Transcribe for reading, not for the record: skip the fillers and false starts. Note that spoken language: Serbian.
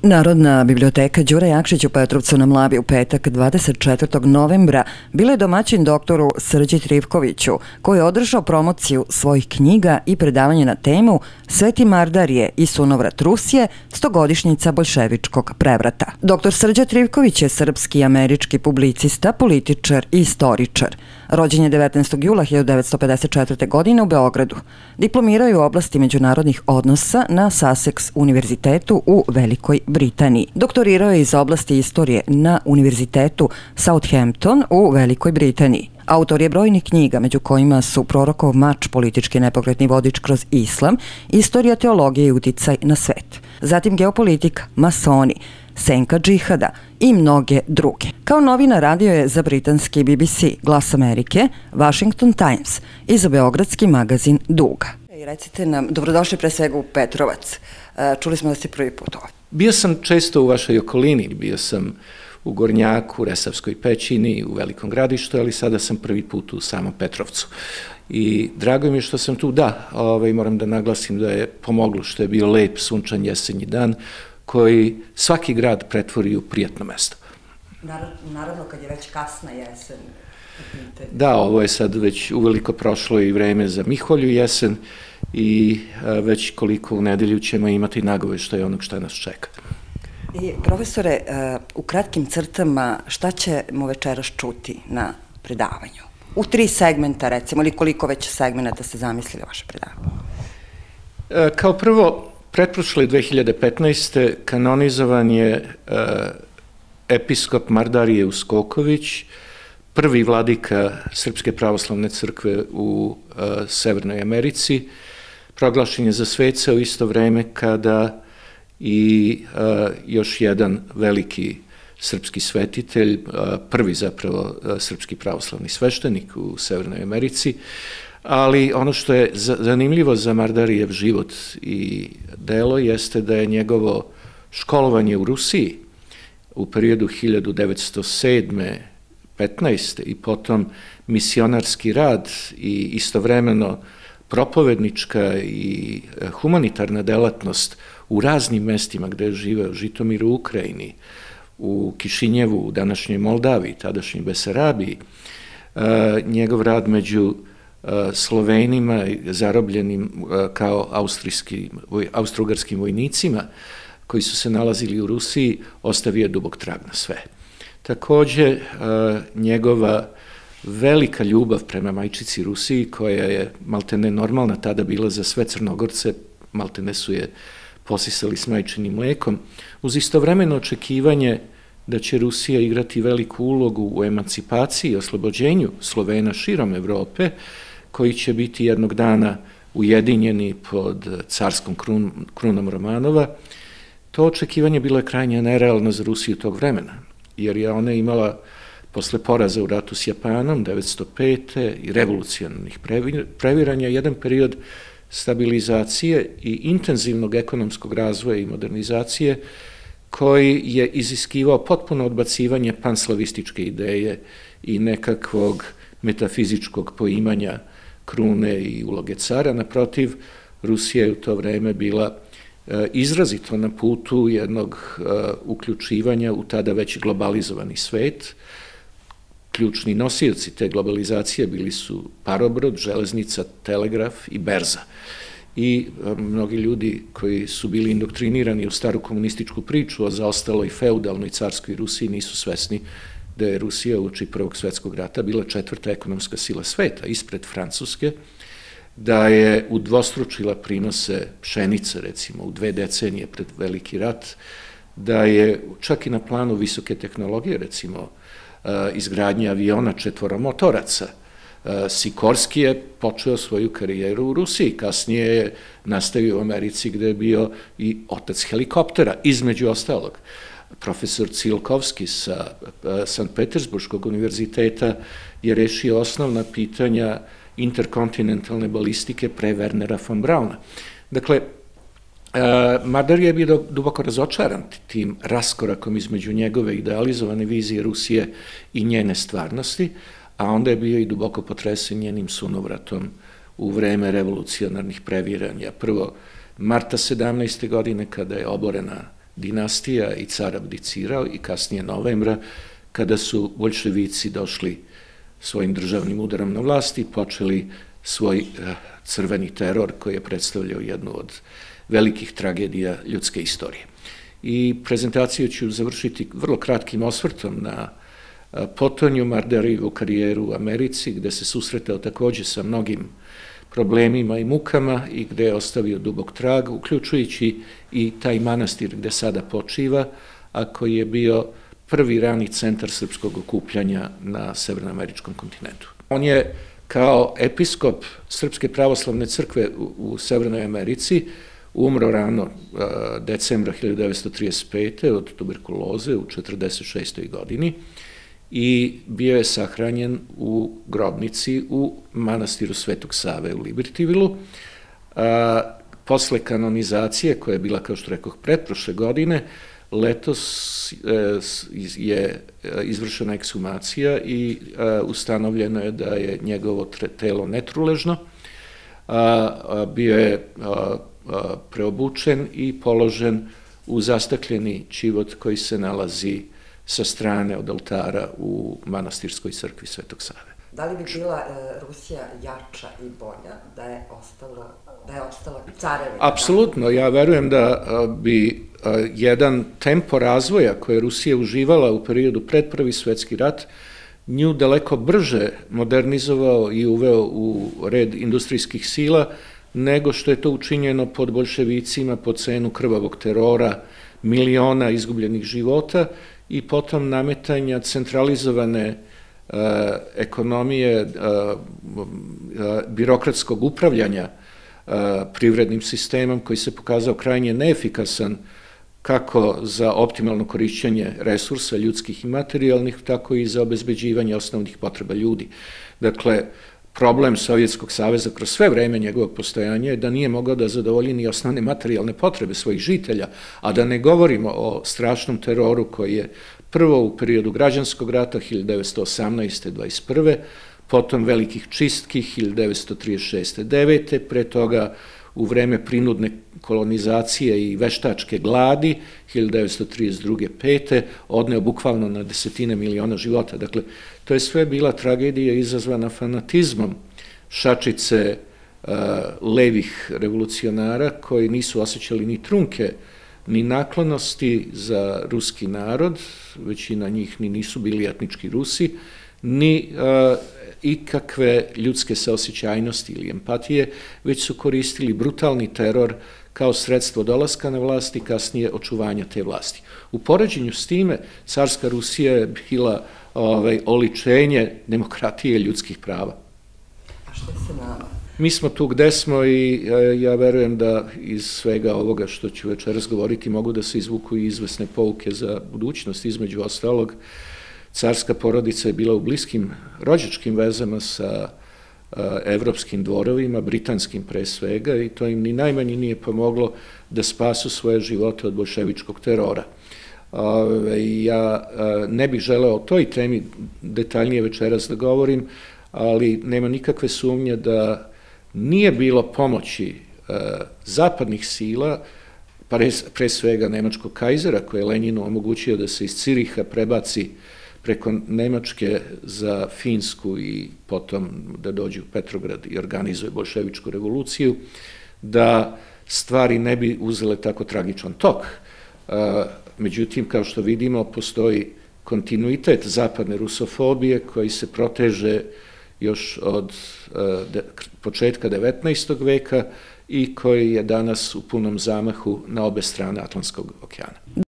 Narodna biblioteka Đura Jakšić u Petrovcu na Mlavi u petak 24. novembra bila je domaćin doktoru Srđi Trivkoviću, koji je održao promociju svojih knjiga i predavanje na temu Sveti Mardarije i sunovrat Rusije, 100-godišnjica boljševičkog prevrata. Doktor Srđa Trivković je srpski i američki publicista, političar i istoričar. Rođen je 19. jula 1954. godine u Beogradu. Diplomirao je u oblasti međunarodnih odnosa na Sussex univerzitetu u Velikoj Britaniji. Doktorirao je iz oblasti istorije na Univerzitetu Southampton u Velikoj Britaniji. Autor je brojnih knjiga, među kojima su Prorokov mač, politički nepokretni vodič kroz islam, istorija teologije i uticaj na svet. Zatim geopolitika, masoni, senka džihada i mnoge druge. Kao novinar radio je za britanski BBC, Glas Amerike, Washington Times i za beogradski magazin Duga. Recite nam, dobrodošli pre svega u Petrovac. Čuli smo da ste prvi put ovdje. Bio sam često u vašoj okolini, bio sam u Gornjaku, Resavskoj pećini, u Velikom Gradištu, ali sada sam prvi put u samom Petrovcu. I drago mi je što sam tu, moram da naglasim da je pomoglo što je bio lep, sunčan jesenji dan, koji svaki grad pretvori u prijatno mesto. Naravno, kad je već kasna jesen. Da, ovo je sad već uveliko prošlo i vreme za Miholju jesen i već koliko u nedelju ćemo imati nagoveštaj onog šta nas čeka. I, profesore, u kratkim crtama šta ćemo večeras čuti na predavanju? U 3 segmenta, recimo, ili koliko već segmenta ste zamislili vaše predavanje? Kao prvo, pretprošle 2015. kanonizovan je episkop Mardarije Uskoković, prvi vladika Srpske pravoslavne crkve u Severnoj Americi. Proglašen je za sveca u isto vreme kada i još jedan veliki srpski svetitelj, prvi zapravo srpski pravoslavni sveštenik u Severnoj Americi, ali ono što je zanimljivo za Mardarijev život i delo jeste da je njegovo školovanje u Rusiji u periodu 1907. 15. i potom misionarski rad i istovremeno propovednička i humanitarna delatnost u raznim mestima gde je živeo, Žitomiru u Ukrajini, u Kišinjevu, u današnjoj Moldaviji, tadašnjoj Besarabiji, njegov rad među Slovenima zarobljenim kao austrougarskim vojnicima koji su se nalazili u Rusiji, ostavio dubok trag na sve. Takođe, njegova velika ljubav prema majčici Rusiji, koja je maltene normalna tada bila za sve Crnogorce, maltene su je posisali s majčinim mlekom, uz istovremeno očekivanje da će Rusija igrati veliku ulogu u emancipaciji i oslobođenju Slovena širom Evrope, koji će biti jednog dana ujedinjeni pod carskom krunom Romanova. To očekivanje bilo je krajnje nerealno za Rusiju tog vremena, jer je ona imala posle poraza u ratu s Japanom 1905. i revolucionarnih previranja jedan period stabilizacije i intenzivnog ekonomskog razvoja i modernizacije koji je iziskivao potpuno odbacivanje panslavističke ideje i nekakvog metafizičkog poimanja krune i uloge cara. Naprotiv, Rusija je u to vreme bila izrazito na putu jednog uključivanja u tada već globalizovani svet. Ključni nosioci te globalizacije bili su parobrod, železnica, telegraf i berza. I mnogi ljudi koji su bili indoktrinirani u staru komunističku priču o zaostaloj feudalnoj carskoj Rusiji nisu svesni da je Rusija uoči Prvog svetskog rata bila 4. ekonomska sila sveta, ispred Francuske, da je udvostručila prinose pšenice, recimo, u 2 decenije pred Veliki rat, da je čak i na planu visoke tehnologije, recimo, izgradnje aviona 4-motoraca. Sikorski je počeo svoju karijeru u Rusiji, kasnije je nastavio u Americi gde je bio i otac helikoptera, između ostalog. Profesor Cilkovski sa Sankt Petersburškog univerziteta je rešio osnovna pitanja interkontinentalne balistike pre Wernera von Brauna. Dakle, Mardarije je bio duboko razočaran tim raskorakom između njegove idealizovane vizije Rusije i njene stvarnosti, a onda je bio i duboko potresen njenim sunovratom u vreme revolucionarnih previranja. Prvo, marta 17. godine, kada je oborena dinastija i car abdicirao i kasnije novembra, kada su boljševici došli svojim državnim udarom na vlast i počeli svoj crveni teror koji je predstavljao jednu od velikih tragedija ljudske istorije. I prezentaciju ću završiti vrlo kratkim osvrtom na potonju Mardarijevu karijeru u Americi, gde se susretao takođe sa mnogim problemima i mukama i gde je ostavio dubok trag, uključujući i taj manastir gde sada počiva, a koji je bio prvi rani centar srpskog okupljanja na severnoameričkom kontinentu. On je kao episkop Srpske pravoslavne crkve u Severnoj Americi umro rano decembra 1935. od tuberkuloze u 46. godini i bio je sahranjen u grobnici u manastiru Svetog Save u Libertyvilu. Posle kanonizacije, koja je bila, kao što rekoh, pretprošle godine, letos je izvršena ekshumacija i ustanovljeno je da je njegovo telo netruležno. Bio je preobučen i položen u zastakljeni čivot koji se nalazi sa strane od oltara u manastirskoj crkvi Svetog Save. Da li bi bila Rusija jača i bolja da je ostala carevina? Apsolutno, ja verujem da bi jedan tempo razvoja koje je Rusija uživala u periodu pred Prvi svetski rat nju daleko brže modernizovao i uveo u red industrijskih sila nego što je to učinjeno pod boljševicima po cenu krvavog terora, miliona izgubljenih života i potom nametanja centralizovane ekonomije, birokratskog upravljanja privrednim sistemom koji se pokazao krajnje neefikasan kako za optimalno korišćenje resursa ljudskih i materijalnih, tako i za obezbeđivanje osnovnih potreba ljudi. Dakle, problem Sovjetskog saveza kroz sve vreme njegovog postojanja je da nije mogao da zadovolji ni osnovne materijalne potrebe svojih žitelja, a da ne govorimo o strašnom teroru koji je prvo u periodu građanskog rata 1918. 21. potom velikih čistki 1936. 9. pre toga u vreme prinudne kolonizacije i veštačke gladi 1932. 5. odneo bukvalno na desetine miliona života. Dakle, to je sve bila tragedija izazvana fanatizmom šačice levih revolucionara koji nisu osjećali ni trunke ni naklonosti za ruski narod, većina njih ni nisu bili etnički Rusi, ni ikakve ljudske saosećajnosti ili empatije, već su koristili brutalni teror kao sredstvo dolaska na vlast i kasnije očuvanja te vlasti. U poređenju s time, carska Rusija je bila oličenje demokratije i ljudskih prava. A što je se nama? Mi smo tu gde smo i ja verujem da iz svega ovoga što ću večeras govoriti mogu da se izvuku i izvesne pouke za budućnost. Između ostalog, carska porodica je bila u bliskim rođačkim vezama sa evropskim dvorovima, britanskim pre svega, i to im ni najmanje nije pomoglo da spasu svoje živote od boljševičkog terora. Ja ne bih želeo o toj temi detaljnije večeras da govorim, ali nema nikakve sumnje da nije bilo pomoći zapadnih sila, pre svega nemačkog kajzera, koji je Lenjinu omogućio da se iz Ciriha prebaci preko Nemačke za Finsku i potom da dođe u Petrograd i organizuje boljševičku revoluciju, da stvari ne bi uzele tako tragičan tok. Međutim, kao što vidimo, postoji kontinuitet zapadne rusofobije koji se proteže još od početka 19. veka i koji je danas u punom zamahu na obe strane Atlantskog okeana.